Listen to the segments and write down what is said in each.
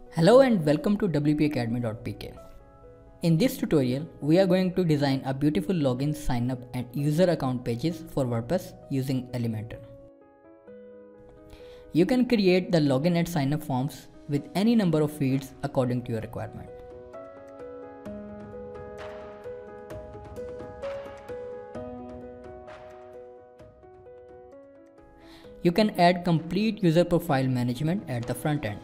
Hello and welcome to wpacademy.pk. In this tutorial, we are going to design a beautiful login, sign up and user account pages for WordPress using Elementor. You can create the login and sign up forms with any number of fields according to your requirement. You can add complete user profile management at the front end.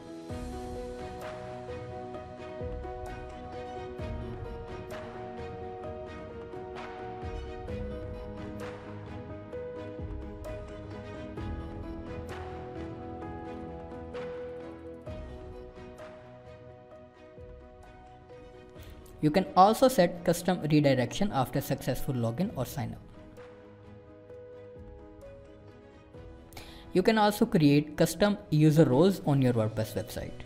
You can also set custom redirection after successful login or sign up. You can also create custom user roles on your WordPress website.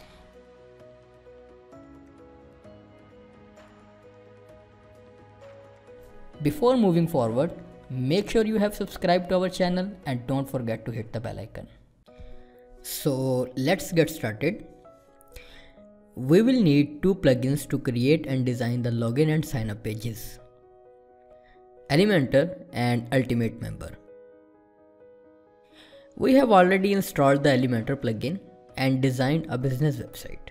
Before moving forward, make sure you have subscribed to our channel and don't forget to hit the bell icon. So let's get started. We will need two plugins to create and design the login and sign up pages: Elementor and Ultimate Member. We have already installed the Elementor plugin and designed a business website.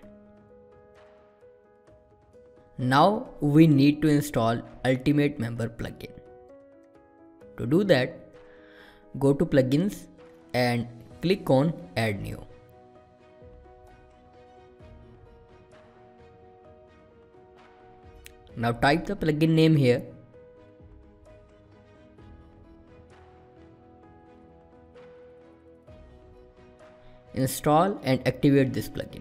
Now we need to install Ultimate Member plugin. To do that, go to Plugins and click on Add New. Now type the plugin name here. Install and activate this plugin.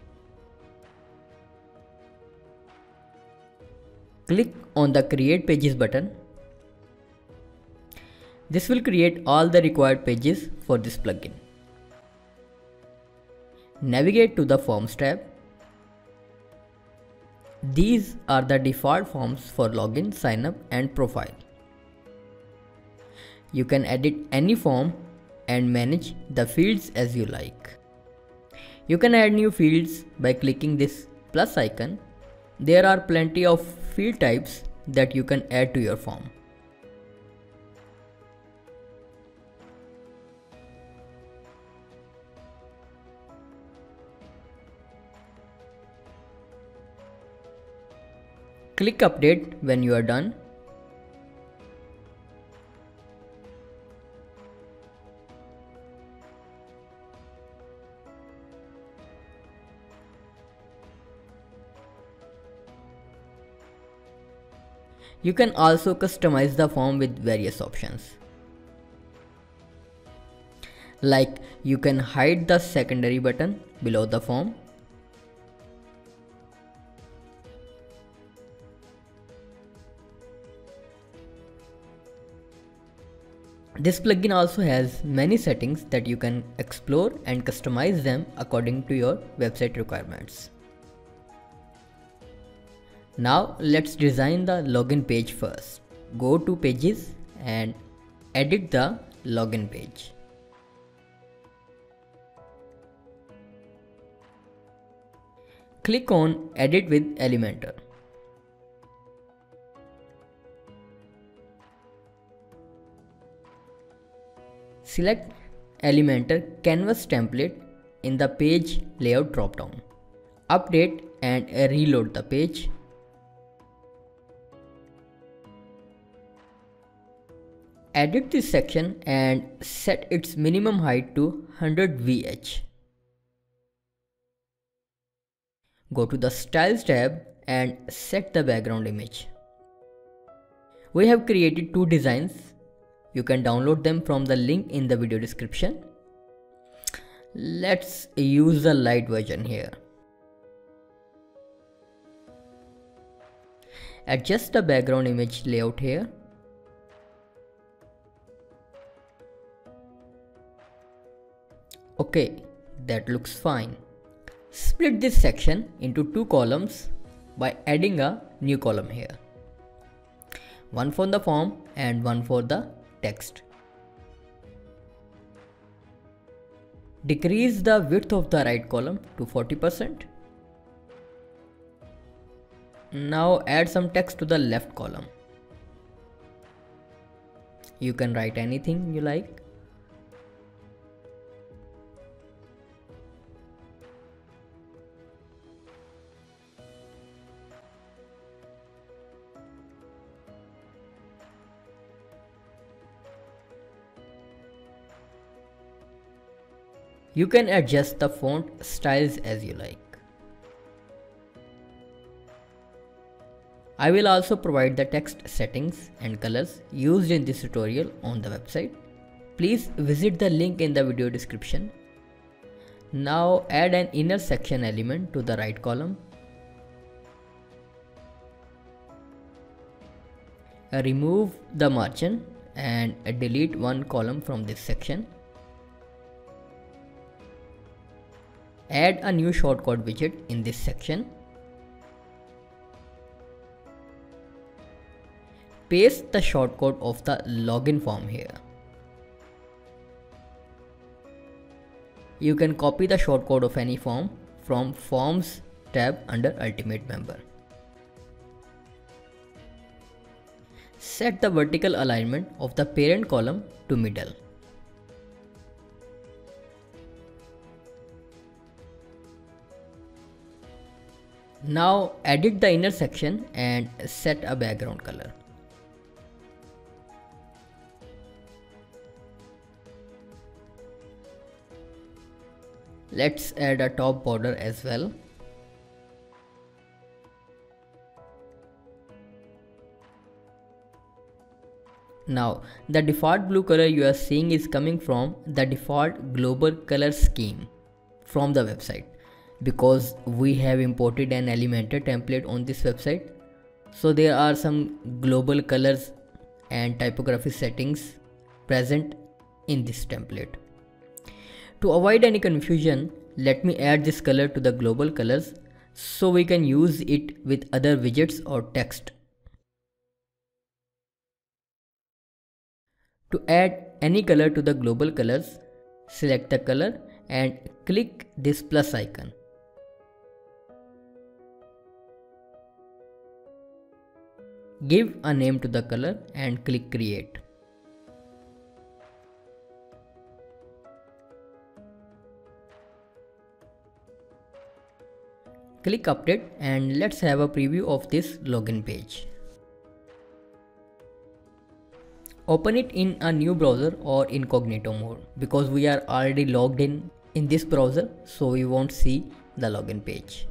Click on the Create Pages button. This will create all the required pages for this plugin. Navigate to the Forms tab. These are the default forms for login, sign up and profile. You can edit any form and manage the fields as you like. You can add new fields by clicking this plus icon. There are plenty of field types that you can add to your form. Click Update when you are done. You can also customize the form with various options. Like you can hide the secondary button below the form. This plugin also has many settings that you can explore and customize them according to your website requirements. Now let's design the login page first. Go to Pages and edit the login page. Click on Edit with Elementor. Select Elementor Canvas template in the Page Layout dropdown. Update and reload the page. Edit this section and set its minimum height to 100 VH. Go to the Styles tab and set the background image. We have created two designs. You can download them from the link in the video description. Let's use the light version here. Adjust the background image layout here. Okay, that looks fine. Split this section into two columns by adding a new column here. One for the form and one for the text. Decrease the width of the right column to 40%. Now add some text to the left column. You can write anything you like. You can adjust the font styles as you like. I will also provide the text settings and colors used in this tutorial on the website. Please visit the link in the video description. Now add an inner section element to the right column. Remove the margin and delete one column from this section. Add a new shortcode widget in this section. Paste the shortcode of the login form here. You can copy the shortcode of any form from Forms tab under Ultimate Member. Set the vertical alignment of the parent column to middle. Now edit the inner section and set a background color. Let's add a top border as well. Now the default blue color you are seeing is coming from the default global color scheme from the website, because we have imported an Elementor template on this website. So there are some global colors and typography settings present in this template. To avoid any confusion, let me add this color to the global colors so we can use it with other widgets or text. To add any color to the global colors, select the color and click this plus icon. Give a name to the color and click create. Click update and let's have a preview of this login page. Open it in a new browser or incognito mode, because we are already logged in this browser, so we won't see the login page.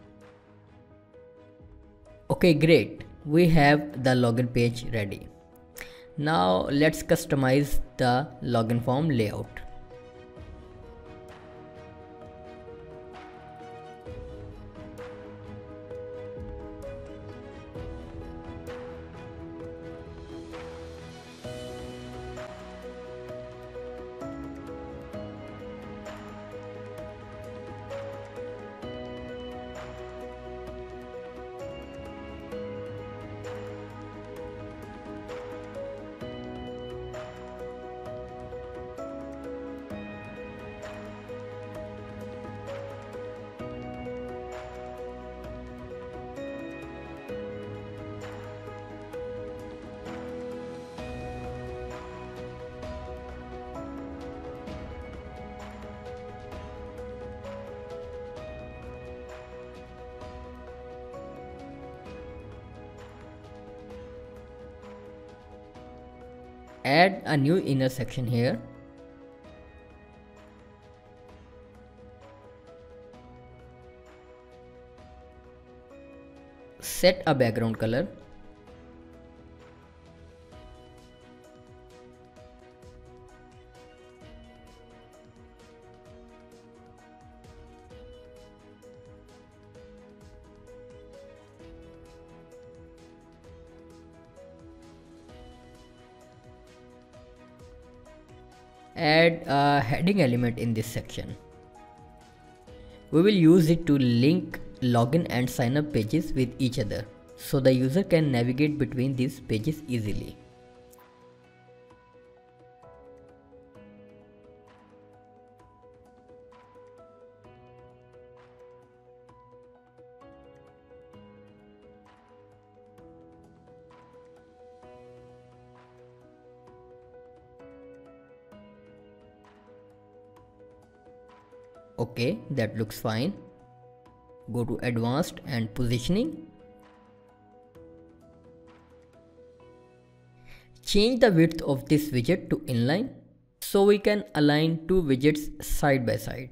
Okay, great. We have the login page ready. Now let's customize the login form layout. Add a new inner section here. Set a background color. Add a heading element in this section. We will use it to link login and sign up pages with each other, so the user can navigate between these pages easily. Okay, that looks fine. Go to advanced and positioning. Change the width of this widget to inline so we can align two widgets side by side.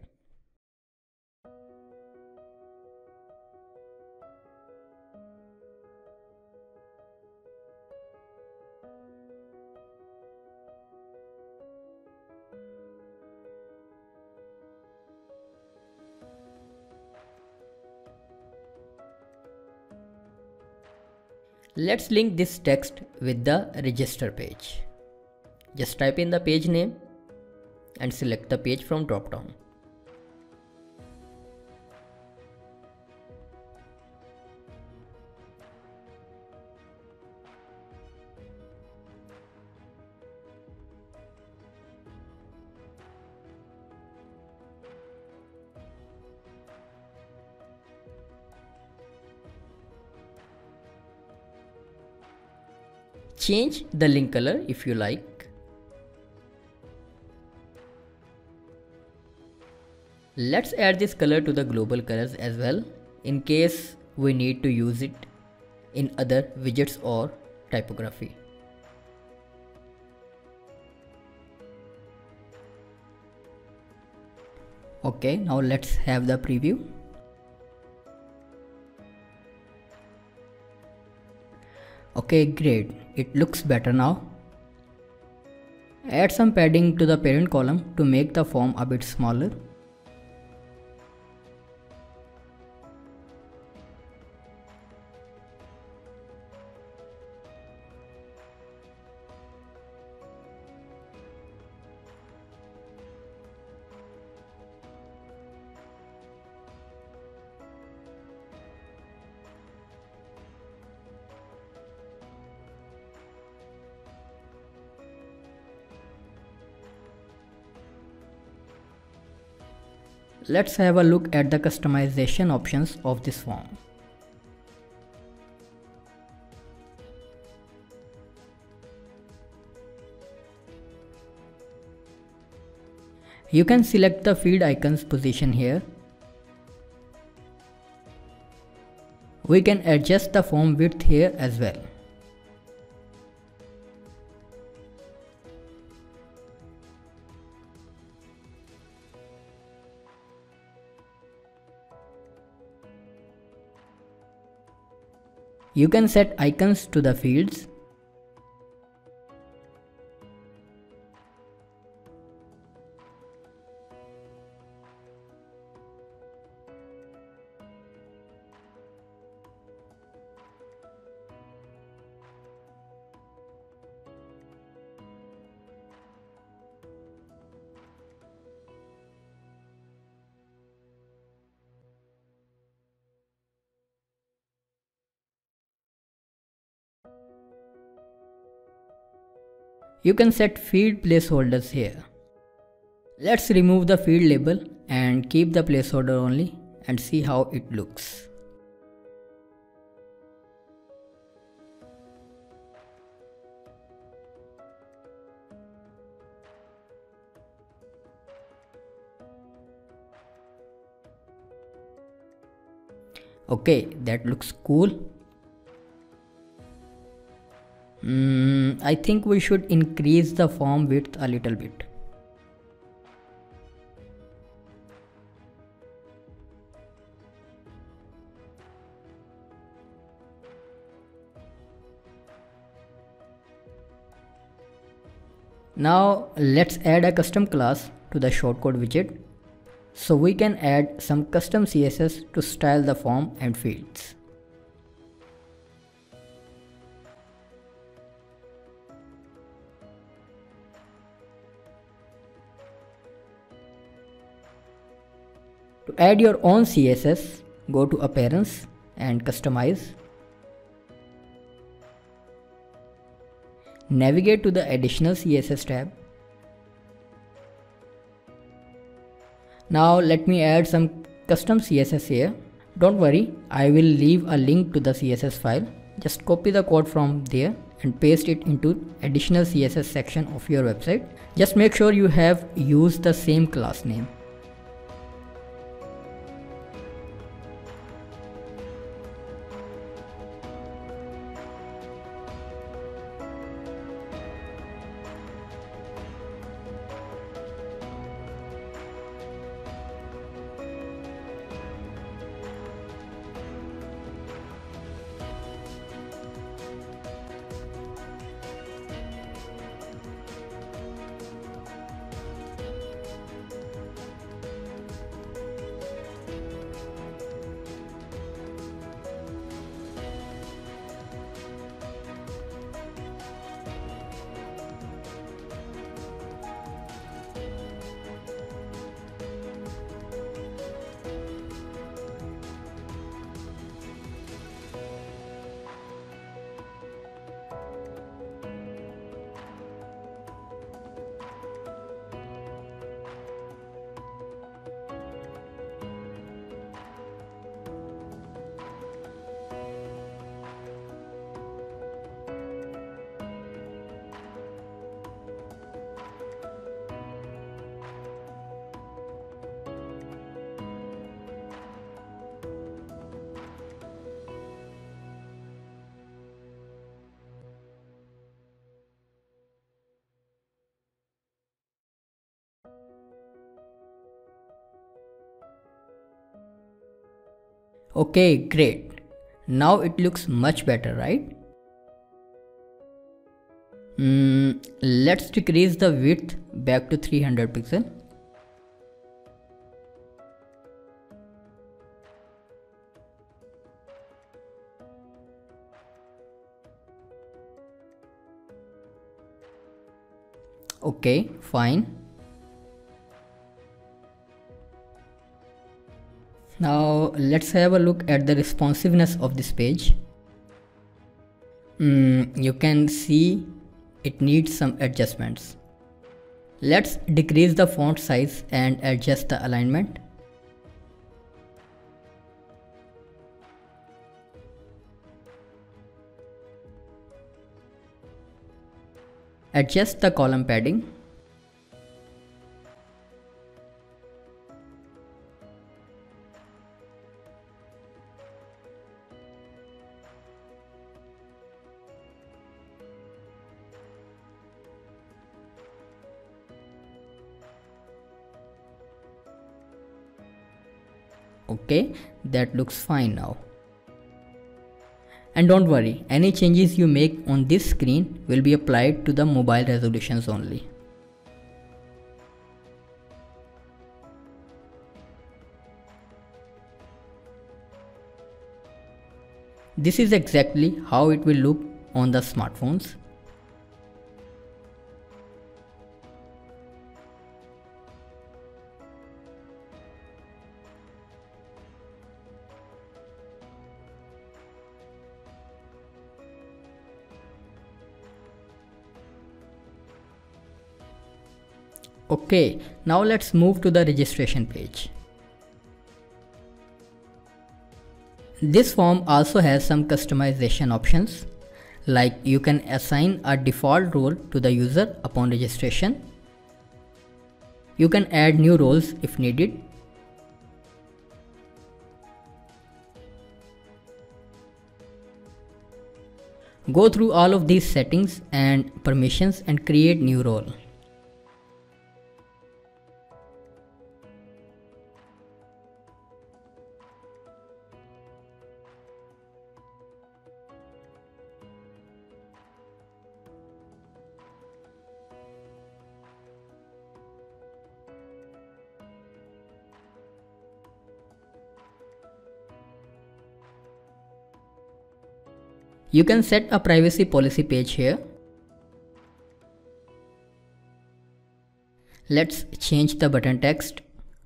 Let's link this text with the register page. Just type in the page name and select the page from drop down. Change the link color if you like. Let's add this color to the global colors as well in case we need to use it in other widgets or typography. Okay, now let's have the preview. Okay, great. It looks better now. Add some padding to the parent column to make the form a bit smaller. Let's have a look at the customization options of this form. You can select the field icon's position here. We can adjust the form width here as well. You can set icons to the fields. You can set field placeholders here. Let's remove the field label and keep the placeholder only and see how it looks. Okay, that looks cool. I think we should increase the form width a little bit. Now let's add a custom class to the shortcode widget so we can add some custom CSS to style the form and fields. To add your own CSS, go to Appearance and Customize. Navigate to the Additional CSS tab. Now let me add some custom CSS here. Don't worry, I will leave a link to the CSS file. Just copy the code from there and paste it into additional CSS section of your website. Just make sure you have used the same class name. Okay, great. Now it looks much better, right? Let's decrease the width back to 300 pixel. Okay, fine. Now let's have a look at the responsiveness of this page. You can see it needs some adjustments. Let's decrease the font size and adjust the alignment. Adjust the column padding. Okay, that looks fine now. And don't worry, any changes you make on this screen will be applied to the mobile resolutions only. This is exactly how it will look on the smartphones. Okay, now let's move to the registration page. This form also has some customization options, like you can assign a default role to the user upon registration. You can add new roles if needed. Go through all of these settings and permissions and create new role. You can set a privacy policy page here. Let's change the button text.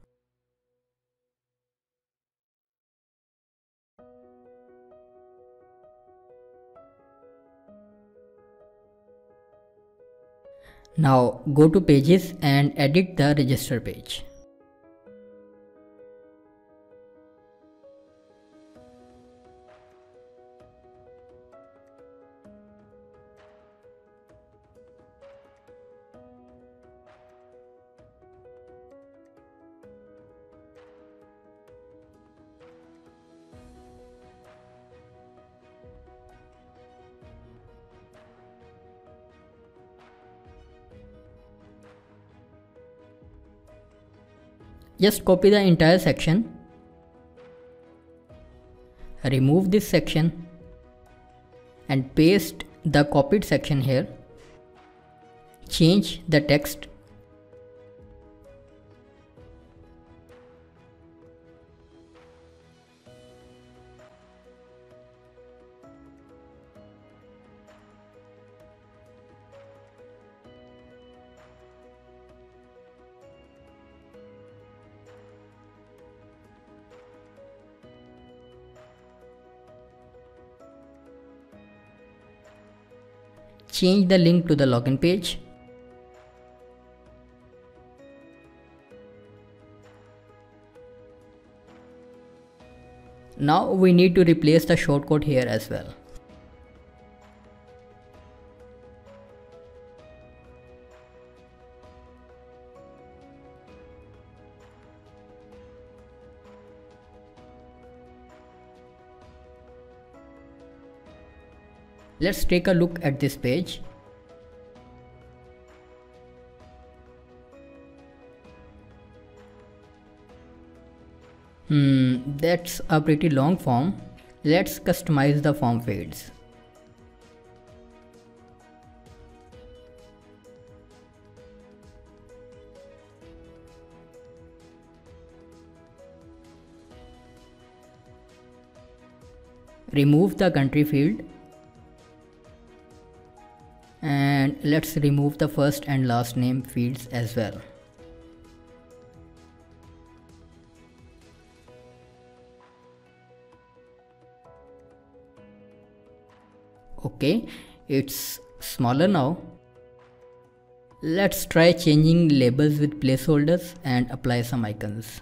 Now go to pages and edit the register page. Just copy the entire section, remove this section and paste the copied section here. Change the text. Change the link to the login page. Now we need to replace the shortcode here as well. Let's take a look at this page. That's a pretty long form. Let's customize the form fields. Remove the country field and let's remove the first and last name fields as well. Okay, it's smaller now. Let's try changing labels with placeholders and apply some icons.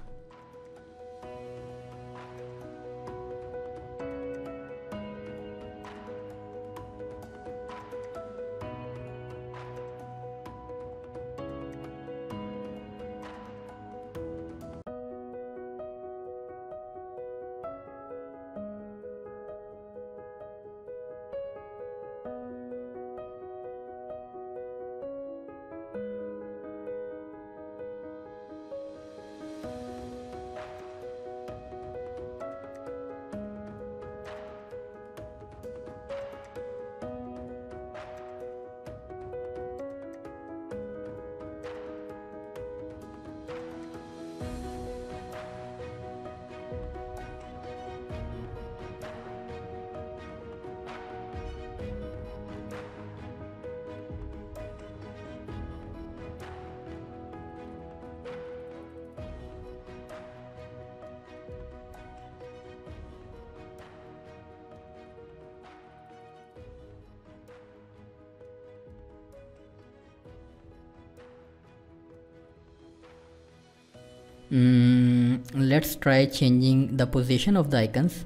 Let's try changing the position of the icons.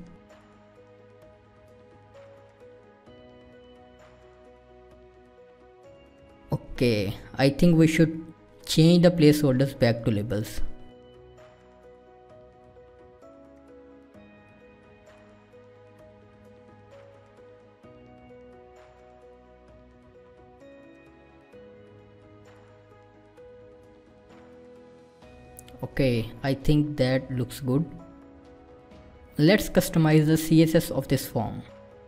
Okay, I think we should change the placeholders back to labels. Okay, I think that looks good. Let's customize the CSS of this form.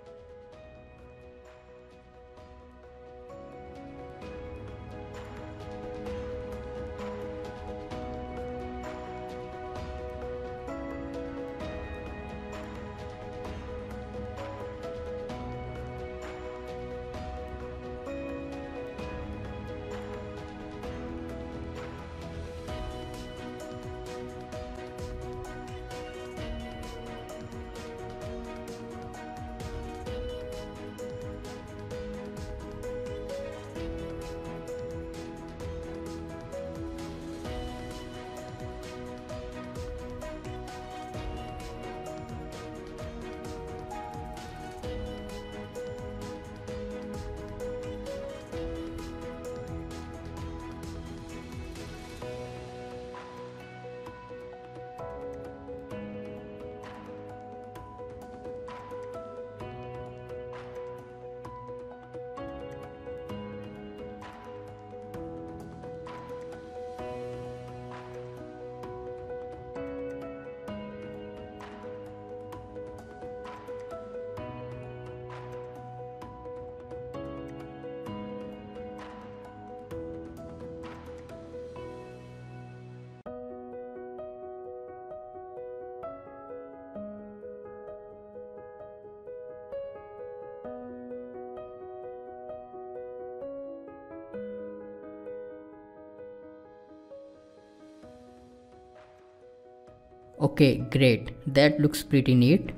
Okay, great. That looks pretty neat.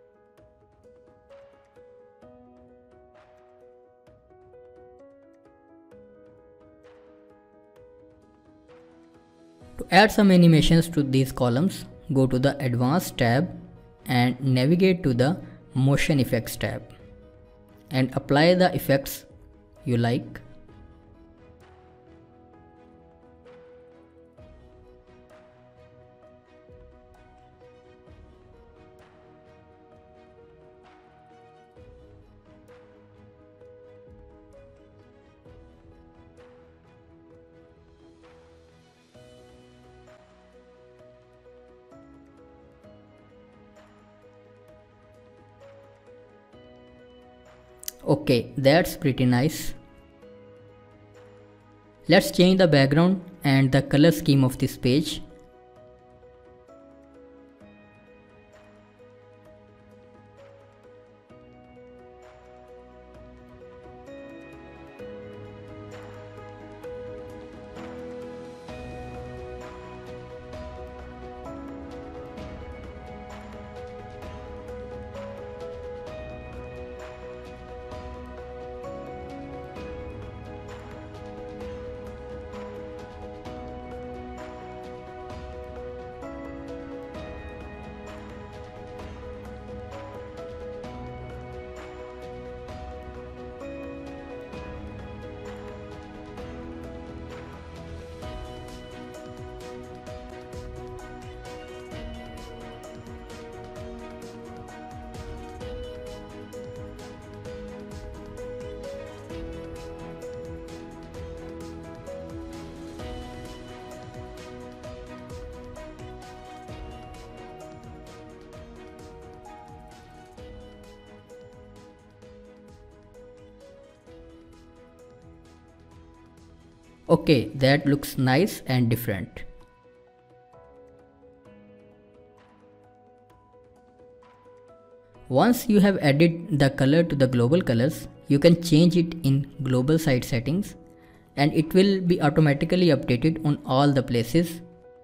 To add some animations to these columns, go to the Advanced tab and navigate to the Motion Effects tab and apply the effects you like. Okay, that's pretty nice. Let's change the background and the color scheme of this page. Okay, that looks nice and different. Once you have added the color to the global colors, you can change it in global site settings and it will be automatically updated on all the places.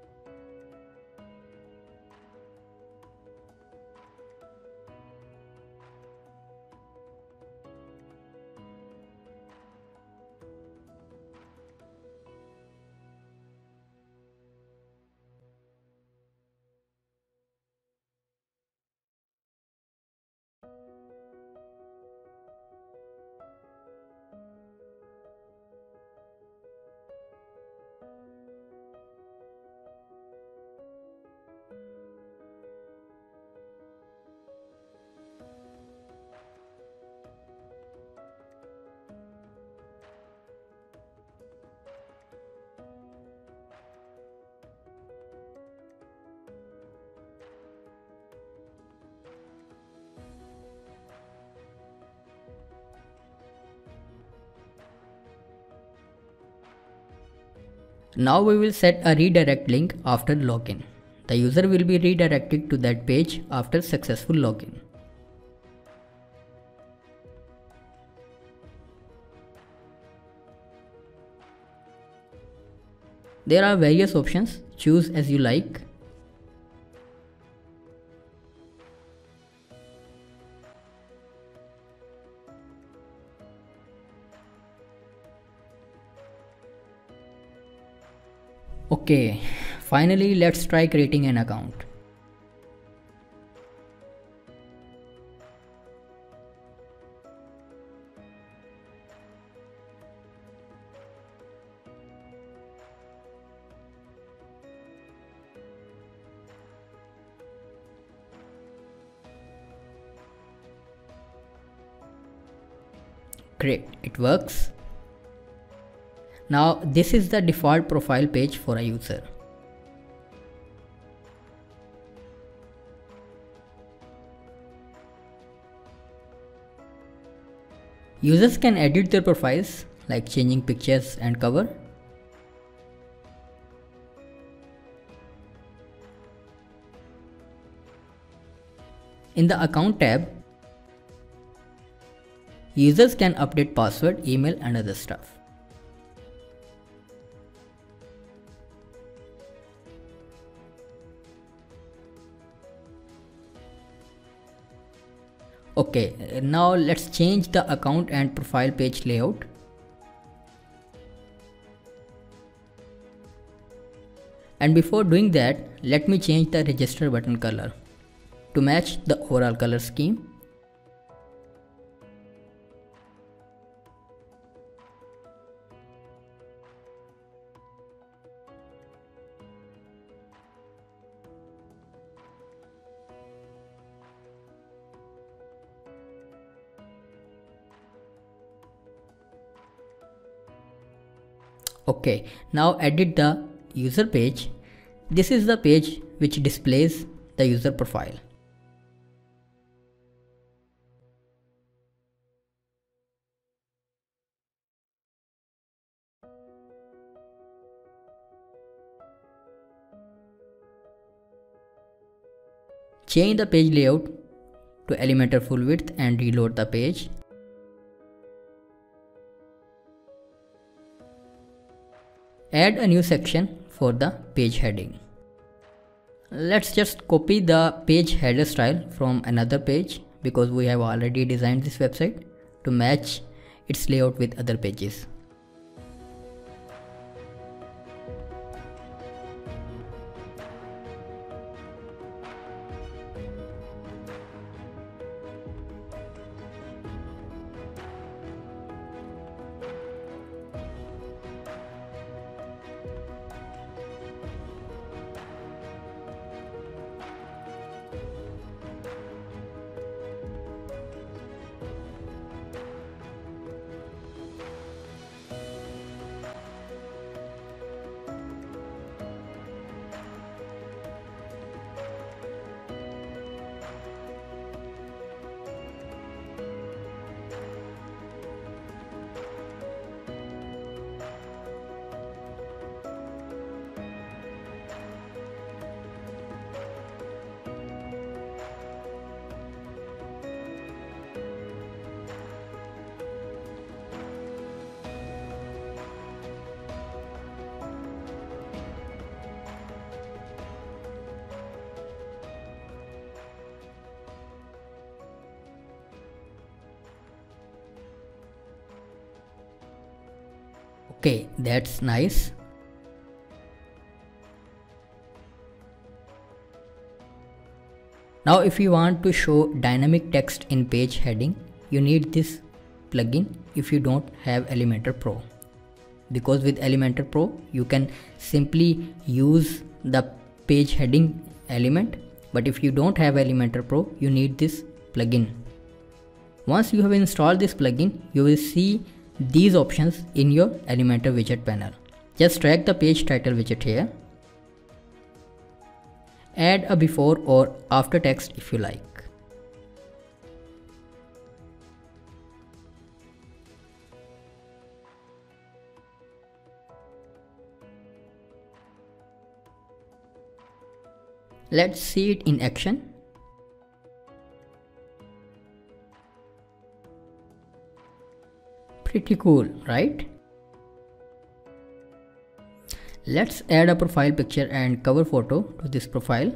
Now we will set a redirect link after login. The user will be redirected to that page after successful login. There are various options, choose as you like. Okay, finally let's try creating an account. Great, it works. Now this is the default profile page for a user. Users can edit their profiles like changing pictures and cover. In the account tab, users can update password, email and other stuff. Okay, now let's change the account and profile page layout. And before doing that, let me change the register button color to match the overall color scheme. Okay, now edit the user page. This is the page which displays the user profile. Change the page layout to Elementor full width and reload the page. Add a new section for the page heading. Let's just copy the page header style from another page because we have already designed this website to match its layout with other pages. Okay, that's nice. Now if you want to show dynamic text in page heading, you need this plugin if you don't have Elementor Pro. Because with Elementor Pro, you can simply use the page heading element, but if you don't have Elementor Pro, you need this plugin. Once you have installed this plugin, you will see these options in your Elementor widget panel. Just drag the page title widget here. Add a before or after text if you like. Let's see it in action. Pretty cool, right? Let's add a profile picture and cover photo to this profile.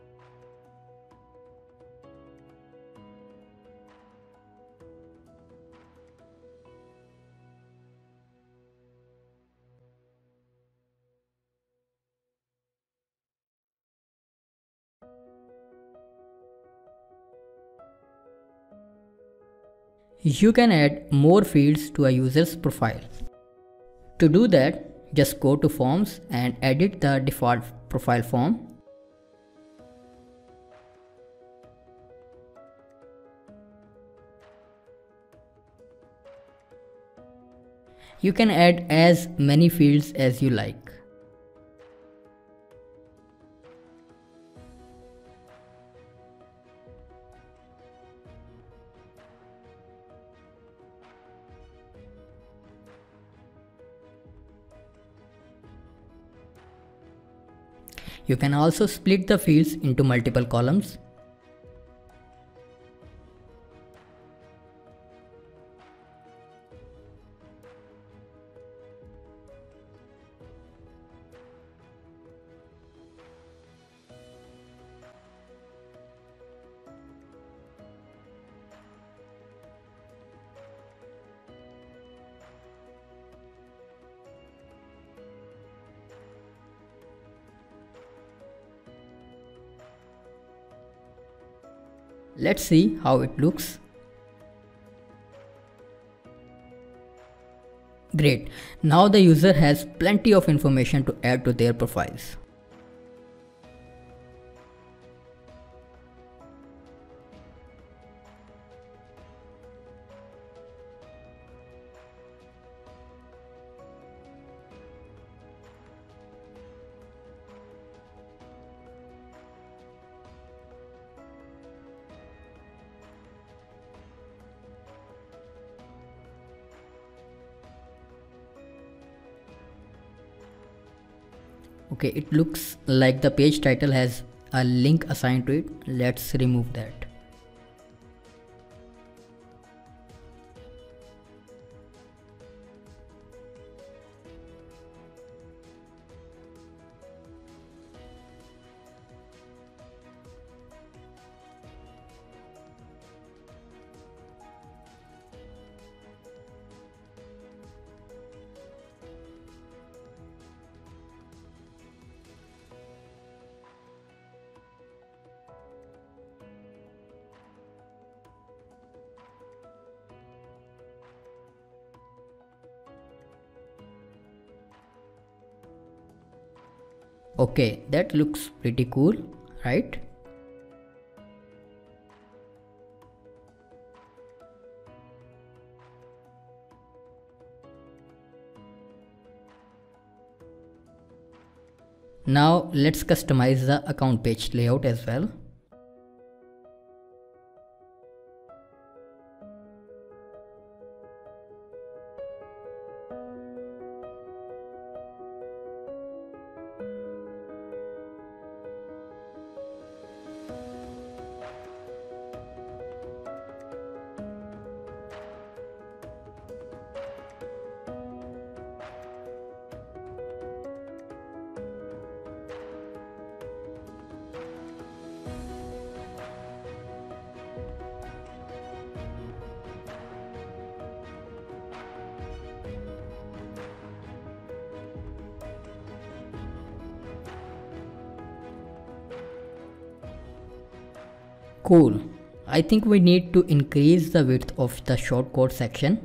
You can add more fields to a user's profile. To do that, just go to Forms and edit the default profile form. You can add as many fields as you like. You can also split the fields into multiple columns. Let's see how it looks. Great. Now the user has plenty of information to add to their profiles. Okay, it looks like the page title has a link assigned to it. Let's remove that. Okay, that looks pretty cool, right? Now let's customize the account page layout as well. Cool. I think we need to increase the width of the shortcode section.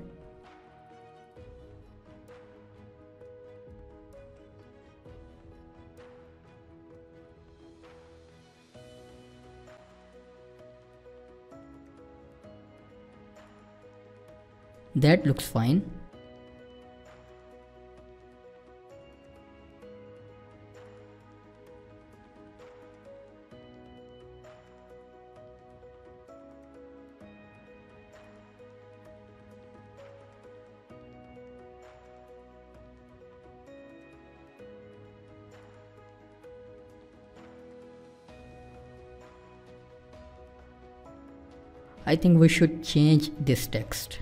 That looks fine. I think we should change this text.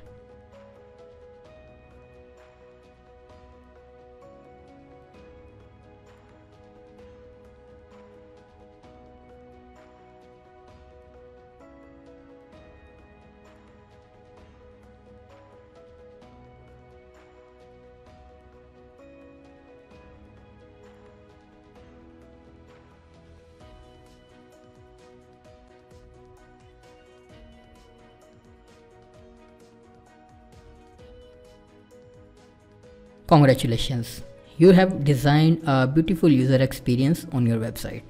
Congratulations, you have designed a beautiful user experience on your website.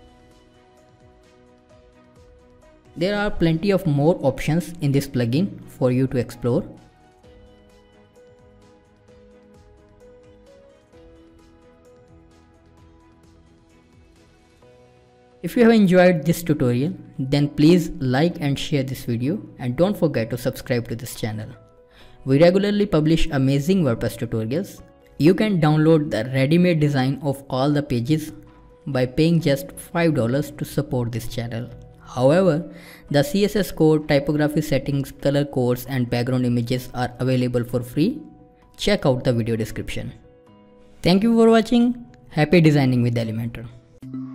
There are plenty of more options in this plugin for you to explore. If you have enjoyed this tutorial, then please like and share this video, and don't forget to subscribe to this channel. We regularly publish amazing WordPress tutorials. You can download the ready-made design of all the pages by paying just $5 to support this channel. However, the CSS code, typography settings, color codes and background images are available for free. Check out the video description. Thank you for watching. Happy designing with Elementor.